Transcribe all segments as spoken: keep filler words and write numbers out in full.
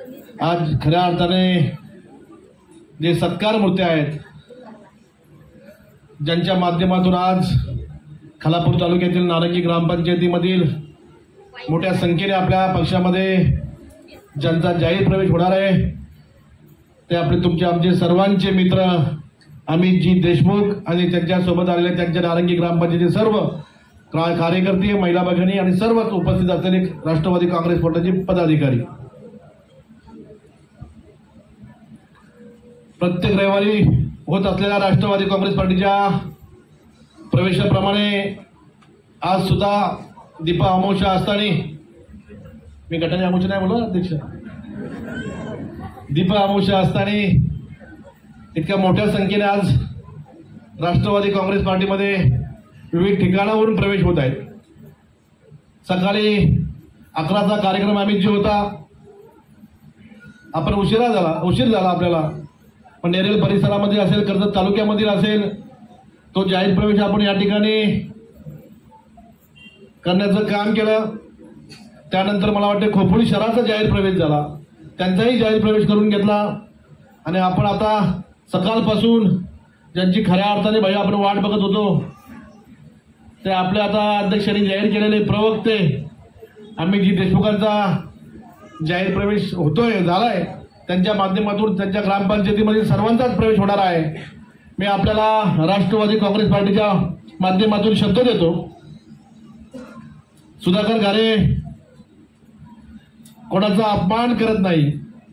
आज खऱ्या अर्थाने जे सत्कार मूर्ती आहेत, ज्यांच्या माध्यमातून आज खालापूर तालुक्यातील नारंगी ग्रामपंचायतीमधील मोठ्या संख्येने आपल्या पक्षामध्ये ज्यांचा जाहीर प्रवेश होणार आहे, ते आपले तुमचे आमचे सर्वांचे मित्र अमितजी देशमुख आणि त्यांच्यासोबत आलेले त्यांच्या नारंगी ग्रामपंचायतीचे सर्व कार्यकर्ते, महिला भगिनी आणि सर्वच उपस्थित असलेले राष्ट्रवादी काँग्रेस पक्षाचे पदाधिकारी. प्रत्येक रविवारी होत असलेल्या राष्ट्रवादी काँग्रेस पार्टीच्या प्रवेशाप्रमाणे आज सुद्धा दीपा अमावस्या असताना, मी गटाने अमावस्या नाही बोललो अध्यक्ष, दीपा अमावस्या असताना इतक्या मोठ्या संख्येने आज राष्ट्रवादी काँग्रेस पार्टीमध्ये विविध ठिकाणावरून प्रवेश होत आहेत. सकाळी अकराचा कार्यक्रम आम्ही जो होता, आपण उशिरा झाला उशीर झाला आपल्याला, पण नेरेल परिसरामध्ये असेल, कर्जत तालुक्यामधील असेल, तो जाहीर प्रवेश आपण या ठिकाणी करण्याचं काम केलं. त्यानंतर मला वाटतं खोपोली शहराचा जाहीर प्रवेश झाला, त्यांचाही जाहीर प्रवेश करून घेतला. आणि आपण आता सकाळपासून ज्यांची खऱ्या अर्थाने भाई आपण वाट बघत होतो, ते आपले आता अध्यक्षांनी जाहीर केलेले प्रवक्ते अमितजी देशमुखांचा जाहीर प्रवेश होतोय, झालाय. त्यांच्या माध्यमातून त्यांच्या ग्रामपंचायतीमध्ये सर्वांचाच प्रवेश होणार आहे. मी आपल्याला राष्ट्रवादी काँग्रेस पार्टीच्या माध्यमातून शब्द देतो, सुधाकर घारे कोणाचा अपमान करत नाही.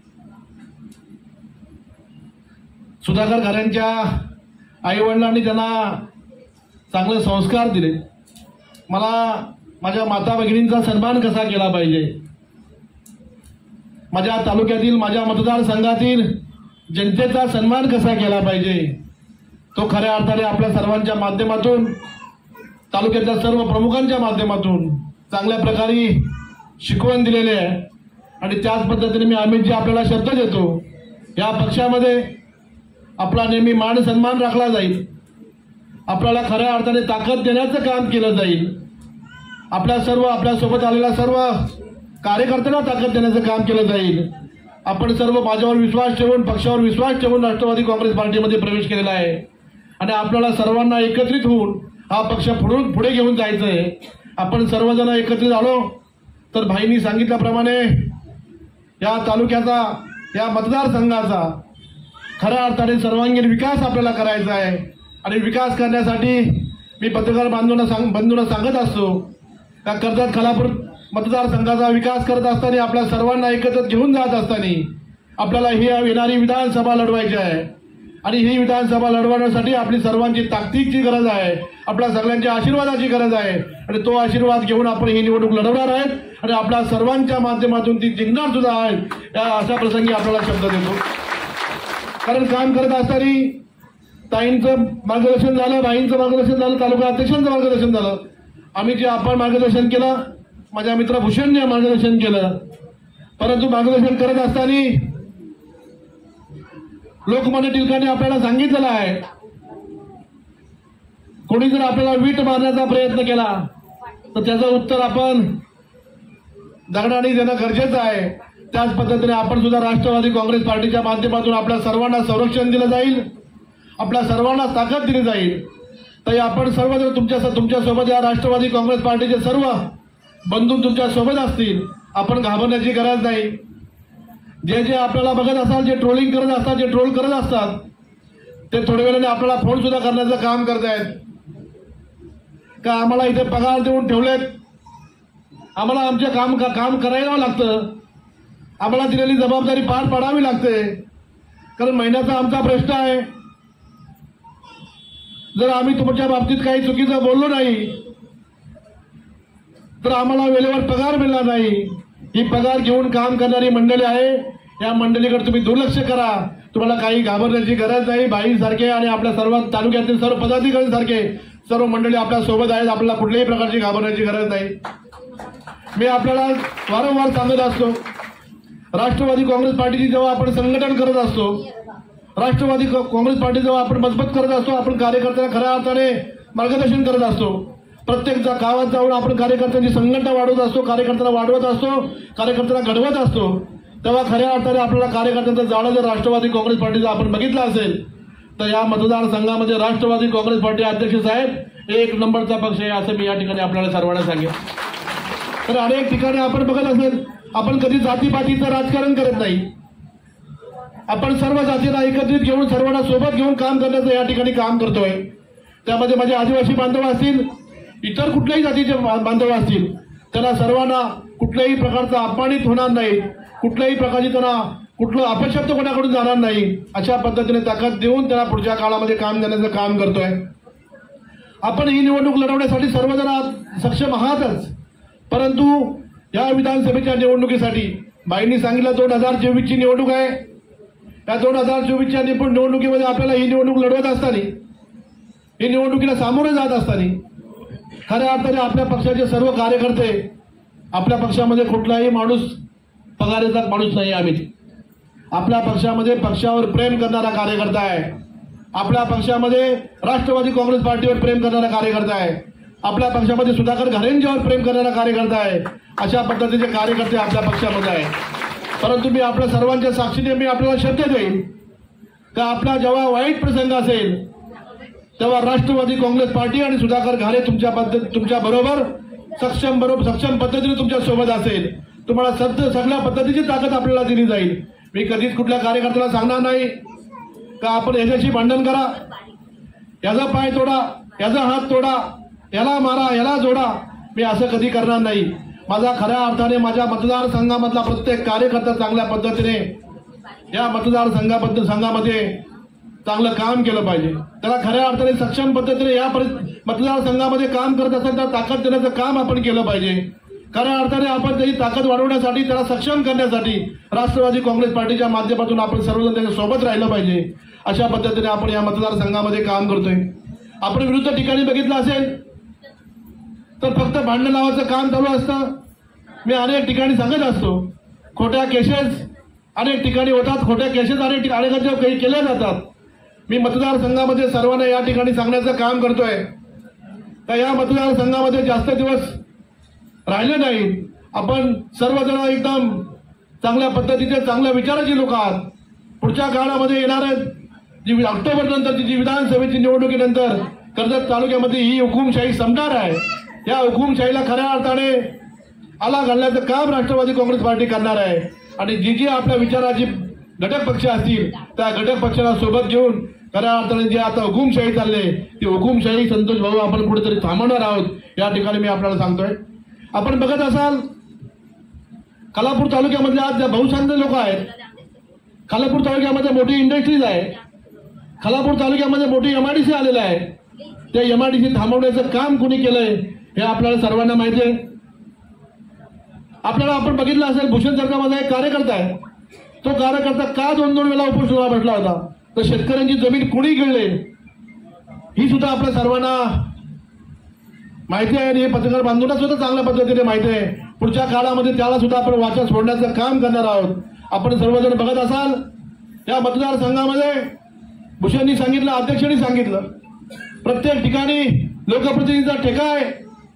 सुधाकर घारेंच्या आई वडिलांनी त्यांना चांगले संस्कार दिले. मला माझ्या माता भगिनींचा सन्मान कसा केला पाहिजे, माझ्या तालुक्यातील माझ्या मतदारसंघातील जनतेचा सन्मान कसा केला पाहिजे, तो खऱ्या अर्थाने आपल्या सर्वांच्या माध्यमातून, तालुक्यातल्या सर्व प्रमुखांच्या माध्यमातून चांगल्या प्रकारे शिकवण दिलेले आहे. आणि त्याच पद्धतीने मी अमितजी आपल्याला शब्द देतो, या पक्षामध्ये आपला नेहमी मान सन्मान राखला जाईल, आपल्याला खऱ्या अर्थाने ताकद देण्याचं काम केलं जाईल, आपल्या सर्व आपल्यासोबत आलेल्या सर्व कार्यकर्त्यांना ताकद देण्याचं काम केलं जाईल. आपण सर्व माझ्यावर विश्वास ठेवून, पक्षावर विश्वास ठेवून राष्ट्रवादी काँग्रेस पार्टीमध्ये प्रवेश केलेला आहे. आणि आपल्याला सर्वांना एकत्रित होऊन हा पक्ष पुढून पुढे घेऊन जायचं आहे. आपण सर्वजण एकत्रित आलो तर भाईंनी सांगितल्याप्रमाणे या तालुक्याचा, या मतदारसंघाचा खऱ्या अर्थाने सर्वांगीण विकास आपल्याला करायचा आहे. आणि विकास करण्यासाठी मी पत्रकार बांधूंना सांग बंधूंना सांगत असतो का कर्जत खालापूर मतदारसंघाचा विकास करत असताना, आपल्या सर्वांना एकत्रित घेऊन जात असताना आपल्याला ही येणारी विधानसभा लढवायची आहे. आणि ही विधानसभा लढवण्यासाठी आपली सर्वांची ताकदीची गरज आहे, आपल्या सगळ्यांच्या आशीर्वादाची गरज आहे. आणि तो आशीर्वाद घेऊन आपण ही निवडणूक लढवणार आहेत आणि आपल्या सर्वांच्या माध्यमातून ती जिंकणार सुद्धा आहे. या अशा प्रसंगी आपल्याला शब्द देतो. कारण काम करत असताना ताईंचं मार्गदर्शन झालं, बाईंचं मार्गदर्शन झालं, तालुका अध्यक्षांचं मार्गदर्शन झालं, आम्ही जे आपण मार्गदर्शन केलं, माझ्या मित्र भूषणने मार्गदर्शन केलं. परंतु मार्गदर्शन करत असताना लोकमान्य टिळकांनी आपल्याला सांगितलेलं आहे, कोणी जर आपल्याला वीट मारण्याचा प्रयत्न केला तर त्याचं उत्तर आपण दगडाने देणं गरजेचं आहे. त्याच पद्धतीने आपण सुद्धा राष्ट्रवादी काँग्रेस पार्टीच्या माध्यमातून आपल्या सर्वांना संरक्षण दिलं जाईल, आपल्या सर्वांना ताकद दिली जाईल. तर आपण सर्व जर तुमच्या तुमच्यासोबत या राष्ट्रवादी काँग्रेस पार्टीचे सर्व बंधू तुमच्या सोबत असतील, आपण घाबरण्याची गरज नाही. जे जे आपल्याला बघत असाल, जे ट्रोलिंग करत असतात, जे ट्रोल करत असतात, ते थोड्या वेळाने आपल्याला फोन सुद्धा करण्याचं काम करतायत का आम्हाला इथे पगार देऊन ठेवलेत, आम्हाला आमचे काम काम करायला लागतं, आम्हाला दिलेली जबाबदारी पार पाडावी लागते, कारण महिन्याचा आमचा प्रश्न आहे. जर आम्ही तुमच्या बाबतीत काही चुकीचं बोललो नाही तर आम्हाला वेळेवर पगार मिळणार नाही. ही पगार घेऊन काम करणारी मंडळी आहे, या मंडळीकडे तुम्ही दुर्लक्ष करा. तुम्हाला काही घाबरण्याची गरज नाही. भाईंसारखे आणि आपल्या सर्व तालुक्यातील सर्व पदाधिकाऱ्यांसारखे सर्व मंडळी आपल्या सोबत आहेत, आपल्याला कुठल्याही प्रकारची घाबरण्याची गरज नाही. मी आपल्याला वारंवार सांगत असतो, राष्ट्रवादी काँग्रेस पार्टीची जेव्हा आपण संघटन करत असतो, राष्ट्रवादी काँग्रेस पार्टी जेव्हा आपण मजबूत करत असतो, आपण कार्यकर्त्यांना खऱ्या अर्थाने मार्गदर्शन करत असतो. प्रत्येक गावात जाऊन आपण कार्यकर्त्यांची संघटना वाढवत असतो, कार्यकर्त्यांना वाढवत असतो, कार्यकर्त्यांना घडवत असतो. तेव्हा खऱ्या अर्थाने आपल्याला कार्यकर्त्यांचं जाळं जर राष्ट्रवादी काँग्रेस पार्टीचं आपण बघितलं असेल तर या मतदारसंघामध्ये राष्ट्रवादी काँग्रेस पार्टी अध्यक्ष साहेब एक नंबरचा पक्ष आहे असं मी या ठिकाणी आपल्याला सर्वांना सांगेन. तर अनेक ठिकाणी आपण बघत असेल आपण कधी जातीपातीचं राजकारण करत नाही. आपण सर्व जातीला एकत्रित घेऊन सर्वांना सोबत घेऊन काम करण्याचं या ठिकाणी काम करतोय. त्यामध्ये माझे आदिवासी बांधव असतील इतर कुठल्याही जातीचे बांधव असतील त्यांना सर्वांना कुठल्याही प्रकारचा अपमानित होणार नाही, कुठल्याही प्रकारची त्यांना कुठलं अपशब्द कोणाकडून जाणार नाही अशा पद्धतीने ताकद देऊन त्यांना पुढच्या काळामध्ये काम देण्याचं काम करतोय. आपण ही निवडणूक लढवण्यासाठी सर्वजण सक्षम आहातच, परंतु या विधानसभेच्या निवडणुकीसाठी बाईंनी सांगितलं दोन हजार चोवीस ची निवडणूक आहे. या दोन हजार चोवीसच्या निवडणुकीमध्ये आपल्याला ही निवडणूक लढवत असताना ही निवडणुकीला सामोरे जात असताना खऱ्या अर्थाने आपल्या पक्षाचे सर्व कार्यकर्ते आपल्या पक्षामध्ये कुठलाही माणूस पगारीचा माणूस नाही. आम्ही आपल्या पक्षामध्ये पक्षावर प्रेम करणारा कार्यकर्ता आहे. आपल्या पक्षामध्ये राष्ट्रवादी काँग्रेस पार्टीवर प्रेम करणारा कार्यकर्ता आहे. आपल्या पक्षामध्ये सुधाकर घारेंच्यावर प्रेम करणारा कार्यकर्ता आहे. अशा पद्धतीचे कार्यकर्ते आपल्या पक्षामध्ये आहेत. परंतु मी आपल्या सर्वांच्या साक्षीने मी आपल्याला शब्द देईन की आपला जेव्हा वाईट प्रसंग असेल तेव्हा राष्ट्रवादी काँग्रेस पार्टी आणि सुधाकर घारे तुमच्या पद्धत तुमच्या बरोबर सक्षम बरोबर सक्षम पद्धतीने तुमच्या सोबत असेल. तुम्हाला सत्य सगळ्या पद्धतीची ताकद आपल्याला दिली जाईल. मी कधीच कुठल्या कार्यकर्त्याला सांगणार नाही का आपण याच्याशी भांडण करा, याचा पाय तोडा, याचा हात तोडा, याला मारा, याला जोडा. मी असं कधी करणार नाही. माझा खऱ्या अर्थाने माझ्या मतदारसंघामधला प्रत्येक कार्यकर्ता चांगल्या पद्धतीने या मतदारसंघाबद्दल संघामध्ये चांगलं काम केलं पाहिजे. त्याला खऱ्या अर्थाने सक्षम पद्धतीने या मतदारसंघामध्ये काम करत असेल तर ताकद देण्याचं काम आपण केलं पाहिजे. खऱ्या अर्थाने आपण त्याची ताकद वाढवण्यासाठी त्याला सक्षम करण्यासाठी राष्ट्रवादी काँग्रेस पार्टीच्या माध्यमातून आपण सर्वजण त्याच्या सोबत राहिलं पाहिजे. अशा पद्धतीने आपण या मतदारसंघामध्ये काम करतोय. आपण विरुद्ध ठिकाणी बघितलं असेल तर फक्त भांडण लावायचं काम चालू असतं. मी अनेक ठिकाणी सांगत असतो खोट्या केसेस अनेक ठिकाणी होतात, खोट्या केसेस अनेक अनेक काही केल्या जातात. मी मतदारसंघामध्ये सर्वांना या ठिकाणी सांगण्याचं काम करतोय का या मतदारसंघामध्ये जास्त दिवस राहिले नाही. आपण सर्वजण एकदम चांगल्या पद्धतीचे चांगल्या विचाराची लोक आहात. पुढच्या काळामध्ये येणाऱ्या जी ऑक्टोबर नंतरची जी विधानसभेची निवडणुकीनंतर कर्जत तालुक्यामध्ये ही हुकुमशाही संपणार आहे. या हुकुमशाहीला खऱ्या अर्थाने आला घालण्याचं काम राष्ट्रवादी काँग्रेस पार्टी करणार आहे. आणि जी जी आपल्या विचाराची घटक पक्ष असतील त्या घटक पक्षाला सोबत घेऊन खऱ्या अर्थाने जे आता हुकुमशाही चालले ती हुकुमशाही संतोष भाऊ आपण कुठेतरी थांबवणार आहोत. या ठिकाणी मी आपल्याला सांगतोय. आपण बघत असाल खालापूर तालुक्यामधले आज ज्या बहुसंख्य लोक आहेत, खालापूर तालुक्यामध्ये मोठी इंडस्ट्रीज आहे, खालापूर तालुक्यामध्ये मोठी एमआयडीसी आलेलं आहे. त्या एमआयडीसी थांबवण्याचं काम कुणी केलंय हे आपल्याला सर्वांना माहिती आहे. आपल्याला आपण बघितलं असेल भूषण सरकार माझा एक कार्यकर्ता आहे. तो कार्यकर्ता का दोन दोन वेळा उपोषणाला बसला होता. तर शेतकऱ्यांची जमीन कुणी गिळले ही सुद्धा आपल्या सर्वांना माहिती आहे आणि हे पत्रकार बांधूंना सुद्धा चांगल्या पद्धतीने माहिती आहे. पुढच्या काळामध्ये त्याला सुद्धा आपण वाचा सोडण्याचं काम करणार आहोत. आपण सर्वजण बघत असाल या मतदारसंघामध्ये भूषणनी सांगितलं, अध्यक्षांनी सांगितलं प्रत्येक ठिकाणी लोकप्रतिनिधीचा ठेका आहे.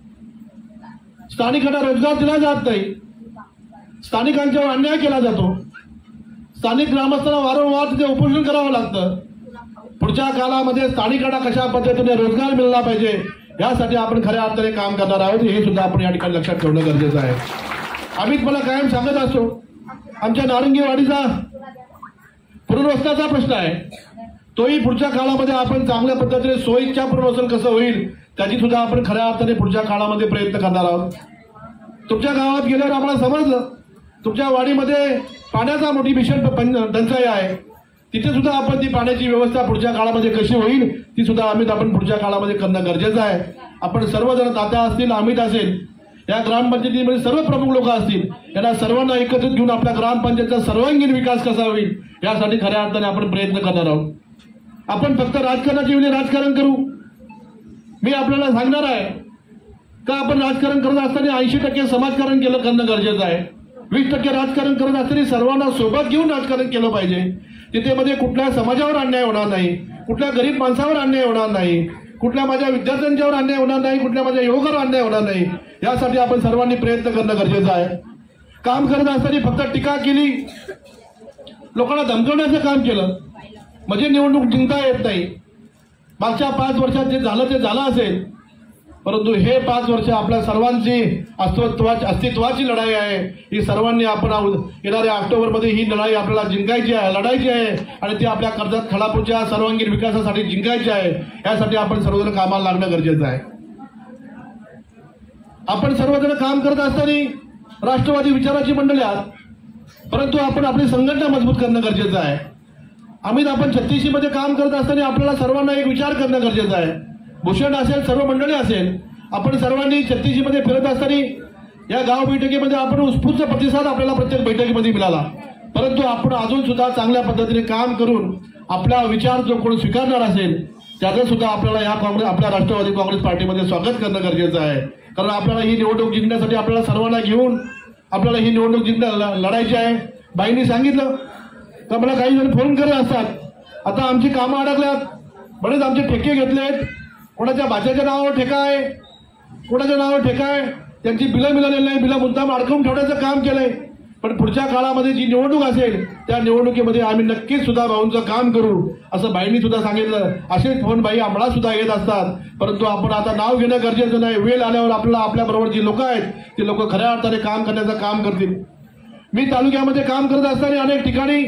स्थानिकांना रोजगार दिला जात नाही, स्थानिकांच्यावर अन्याय केला जातो, स्थानिक ग्रामस्थांना वारंवार तिथे उपोषण करावं लागतं. पुढच्या काळामध्ये स्थानिकांना कशा पद्धतीने रोजगार मिळाला पाहिजे यासाठी आपण खऱ्या अर्थाने काम करणार आहोत. हे सुद्धा आपण या ठिकाणी लक्षात ठेवणं गरजेचं आहे. आम्ही मला कायम सांगत असतो आमच्या नारंगीवाडीचा पुनर्वसनाचा प्रश्न आहे. तोही पुढच्या काळामध्ये आपण चांगल्या पद्धतीने सोयीच्या पुनर्वसन कसं होईल त्याची सुद्धा आपण खऱ्या अर्थाने पुढच्या काळामध्ये प्रयत्न करणार आहोत. तुमच्या गावात गेल्यावर आम्हाला समजलं तुमच्या वाडीमध्ये पाण्याचा मोठी भीषण टंचाई आहे. तिथे सुद्धा आपण ती पाण्याची व्यवस्था पुढच्या काळामध्ये कशी होईल ती सुद्धा आम्ही आपण पुढच्या काळामध्ये करणं गरजेचं आहे. आपण सर्वजण तात्या असतील, अमित असेल, या ग्रामपंचायतीमध्ये सर्व प्रमुख लोक असतील, यांना सर्वांना एकत्रित घेऊन आपल्या ग्रामपंचायतचा सर्वांगीण विकास कसा होईल यासाठी खऱ्या अर्थाने आपण प्रयत्न करणार आहोत. आपण फक्त राजकारणाच्या वेळी राजकारण करू मी आपल्याला सांगणार आहे का आपण राजकारण करत असताना ऐंशी टक्के समाजकारण केलं करणं गरजेचं आहे. वीस टक्के राजकारण करत असताना सर्वांना सोबत घेऊन राजकारण केलं पाहिजे. तिथे मध्ये कुठल्या समाजावर अन्याय होणार नाही, कुठल्या गरीब माणसावर अन्याय होणार नाही, कुठल्या माझ्या विद्यार्थ्यांच्यावर अन्याय होणार नाही, कुठल्या माझ्या युवकावर अन्याय होणार नाही. यासाठी आपण सर्वांनी प्रयत्न करणं गरजेचं आहे. काम करत असताना फक्त टीका केली, लोकांना धमकवण्याचं काम केलं, म्हणजे निवडणूक जिंकता येत नाही. मागच्या पाच वर्षात जे झालं ते झालं असेल, परंतु हे पाच वर्ष आपल्या सर्वांची अस्तित्वाची अस्तित्वाची लढाई आहे. ही सर्वांनी आपण येणाऱ्या ऑक्टोबरमध्ये ही लढाई आपल्याला जिंकायची आहे, लढायची आहे आणि ती आपल्या कर्जत खालापूरच्या सर्वांगीण विकासासाठी जिंकायची आहे. यासाठी आपण सर्वजण कामाला लागणं गरजेचं आहे. आपण सर्वजण काम करत असताना राष्ट्रवादी विचाराची मंडळी आहात, परंतु आपण आपली संघटना मजबूत करणं गरजेचं आहे. आम्ही आपण छत्तीसशे मध्ये काम करत असताना आपल्याला सर्वांना एक विचार करणं गरजेचं आहे. भूषण असेल, सर्व मंडळी असेल, आपण सर्वांनी छत्तीसशे मध्ये फिरत असताना या गाव बैठकीमध्ये आपण उत्स्फूर्त प्रतिसाद आपल्याला प्रत्येक बैठकीमध्ये मिळाला. परंतु आपण अजून सुद्धा चांगल्या पद्धतीने काम करून आपला विचार जो कोण स्वीकारणार असेल त्याचं सुद्धा आपल्याला या काँग्रेस आपल्या राष्ट्रवादी काँग्रेस पार्टीमध्ये स्वागत करणं गरजेचं आहे. कारण आपल्याला ही निवडणूक जिंकण्यासाठी आपल्याला सर्वांना घेऊन आपल्याला ही निवडणूक जिंकण्या लढायची आहे. बाईंनी सांगितलं तर मला काही जण फोन करत असतात, आता आमची कामं अडकल्यात, बरेच आमचे ठेके घेतलेत, कोणाच्या भाच्याच्या नावावर ठेका आहे, कोणाच्या नावावर ठेका आहे, त्यांची बिलं मिळालेली नाही, बिलं मुद्दाम अडकवून ठेवण्याचं काम केलंय. पण पुढच्या काळामध्ये जी निवडणूक असेल त्या निवडणुकीमध्ये आम्ही नक्कीच सुद्धा भाऊंचं काम करू असं बाईंनी सुद्धा सांगितलं. असेच फोन बाई आम्हाला सुद्धा येत असतात, परंतु आपण आता नाव घेणं गरजेचं नाही. वेळ आल्यावर आपल्याला आपल्याबरोबर जी लोक आहेत ती लोक खऱ्या अर्थाने काम करण्याचं काम करतील. मी तालुक्यामध्ये काम करत असताना अनेक ठिकाणी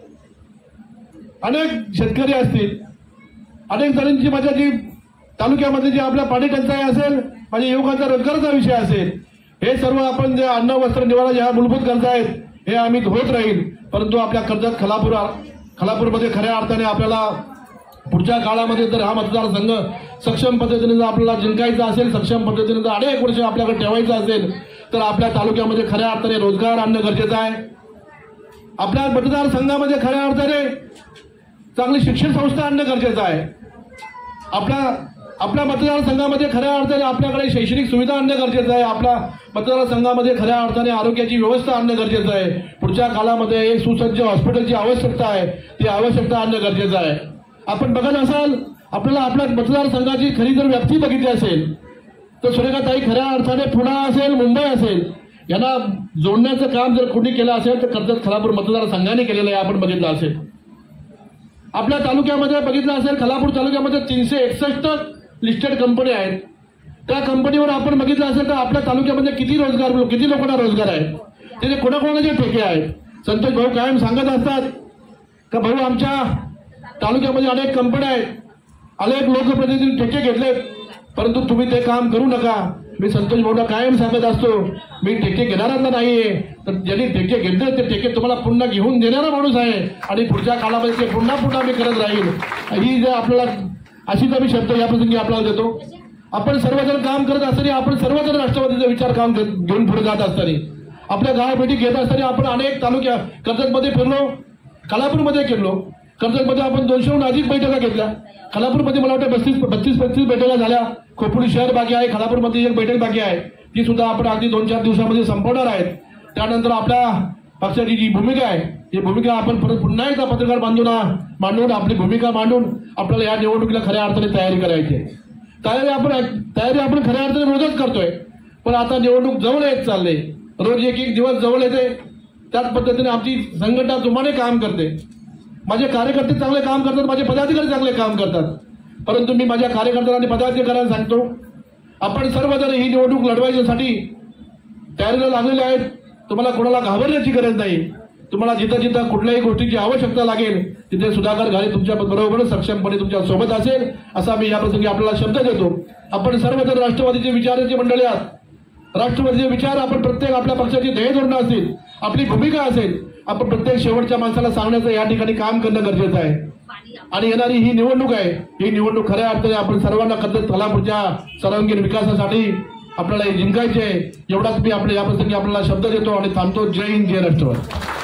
अनेक शेतकरी असतील, अनेक जणांची माझ्या जी तालुक्यामध्ये जी आपल्या पाणी टंचाई असेल, माझ्या युवकांचा रोजगाराचा विषय असेल, हे सर्व आपण जे अन्न वस्त्र निवारा ज्या मूलभूत गरजा आहेत हे आम्ही होत राहील. परंतु आपल्या कर्जत खालापूर खालापूरमध्ये खऱ्या अर्थाने आपल्याला पुढच्या काळामध्ये जर हा मतदारसंघ सक्षम पद्धतीने जर आपल्याला जिंकायचा असेल, सक्षम पद्धतीने जर अनेक वर्ष आपल्याकडे ठेवायचं असेल तर आपल्या तालुक्यामध्ये खऱ्या अर्थाने रोजगार आणणं गरजेचं आहे. आपल्या मतदारसंघामध्ये खऱ्या अर्थाने चांगली शिक्षण संस्था आणणं गरजेचं आहे. आपल्या आपल्या मतदारसंघामध्ये खऱ्या अर्थाने आपल्याकडे शैक्षणिक सुविधा आणणं गरजेचं आहे. आपल्या मतदारसंघामध्ये खऱ्या अर्थाने आरोग्याची व्यवस्था आणणं गरजेचं आहे. पुढच्या काळामध्ये एक सुसज्ज हॉस्पिटलची आवश्यकता आहे, ती आवश्यकता आणणं गरजेचं आहे. आपण बघत असाल, आपल्याला आपल्या मतदारसंघाची खरी जर व्याप्ती बघितली असेल तर सुरेखाताई खऱ्या अर्थाने पुणे असेल, मुंबई असेल, यांना जोडण्याचं काम जर कोणी केलं असेल तर कर्जत खालापूर मतदारसंघाने केलेलं आहे. आपण बघितलं असेल, आपल्या तालुक्यामध्ये बघितलं असेल, खालापूर तालुक्यामध्ये तीनशे एकसष्ट लिस्टेड कंपनी आहेत. त्या कंपनीवर आपण बघितलं असेल तर आपल्या तालुक्यामध्ये किती रोजगार किती लोकांना रोजगार आहे, त्याचे कोणाकोणाचे ठेके आहेत. संतोष भाऊ कायम सांगत असतात का भाऊ आमच्या तालुक्यामध्ये अनेक कंपन्या आहेत, अनेक लोकप्रतिनिधी ठेके घेतलेत, परंतु तुम्ही ते काम करू नका. मी संतोष भाऊला कायम सांगत असतो, मी ठेके घेणाऱ्यांना नाहीये, तर ज्यांनी ठेके घेतले ते ठेके तुम्हाला पुन्हा घेऊन देणारा माणूस आहे आणि पुढच्या काळामध्ये ते पुन्हा पुन्हा मी करत राहील. ही जे आपल्याला अशीच आम्ही शब्द या प्रसंगी आपल्याला देतो. आपण सर्वजण काम करत असताना, आपण सर्वजण राष्ट्रवादीचा विचार काम घेऊन पुढे जात असताना, आपल्या गावाभेटी घेत असताना आपण अनेक तालुक्या कर्जतमध्ये फिरलो, खालापूरमध्ये फिरलो. कर्जतमध्ये आपण दोनशेहून अधिक बैठका घेतल्या. खालापूरमध्ये मला वाटतं बत्तीस बत्तीस पस्तीस बैठका झाल्या. खोपोली शहर बाकी आहे, खालापूरमध्ये एक बैठक बाकी आहे, ती सुद्धा आपण अगदी दोन चार दिवसामध्ये संपवणार आहेत. त्यानंतर आपल्या पक्षाची जी भूमिका आहे ही भूमिका आपण परत पुन्हा एकदा पत्रकार बांधून मांडून आपली भूमिका मांडून आपल्याला या निवडणुकीला खऱ्या अर्थाने तयारी करायची आहे. तयारी आपण तयारी आपण खऱ्या अर्थाने रोजच करतोय, पण आता निवडणूक जवळ येत चालले, रोज एक एक दिवस जवळ येते. त्याच पद्धतीने आमची संघटना जोमाने काम करते. माझे कार्यकर्ते चांगले काम करतात, माझे पदाधिकारी चांगले काम करतात, परंतु मी माझ्या कार्यकर्त्यांना आणि पदाधिकाऱ्यांना सांगतो, आपण सर्वजण ही निवडणूक लढवायच्यासाठी तयारीला लागलेले आहेत. तुम्हाला कोणाला घाबरण्याची गरज नाही. तुम्हाला जिथं जिथं कुठल्याही गोष्टीची आवश्यकता लागेल तिथे सुधाकर घाले तुमच्या बरोबर सक्षमपणे तुमच्या सोबत असेल असा मी या प्रसंगी आपल्याला शब्द देतो. आपण सर्वजण राष्ट्रवादीचे विचारांची मंडळी आहात. राष्ट्रवादीचे विचार आपण प्रत्येक आपल्या पक्षाची ध्येय धोरणं असतील, आपली भूमिका असेल, आपण प्रत्येक शेवटच्या माणसाला सांगण्याचं या ठिकाणी काम करणं गरजेचं आहे. आणि येणारी ही निवडणूक आहे, ही निवडणूक खऱ्या अर्थाने आपण सर्वांना कर्जत खालापूरच्या सर्वांगीण विकासासाठी आपल्याला जिंकायचे आहे. एवढाच मी आपल्या या प्रसंगी आपल्याला शब्द देतो आणि थांबतो. जय हिंद, जय राष्ट्रवादी.